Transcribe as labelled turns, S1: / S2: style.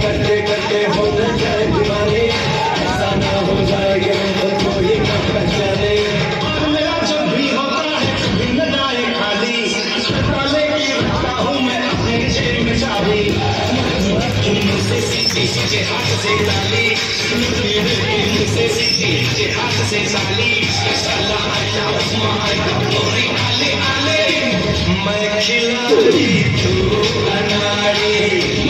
S1: करते करते हो न जाए दीवानी, ऐसा ना हो जाए कि मैं कोई कब तक जाने। मेरा जब भी होता है कभी न जाए खाली, ताले की रखता हूँ मैं अपने जेब में चाबी। मुझसे सीधी सीधे हाथ से ताली, मुझसे सीधी सीधे हाथ से ताली, साला आया आया गोरी आले आले, मैं खिलाड़ी तू अनाड़ी।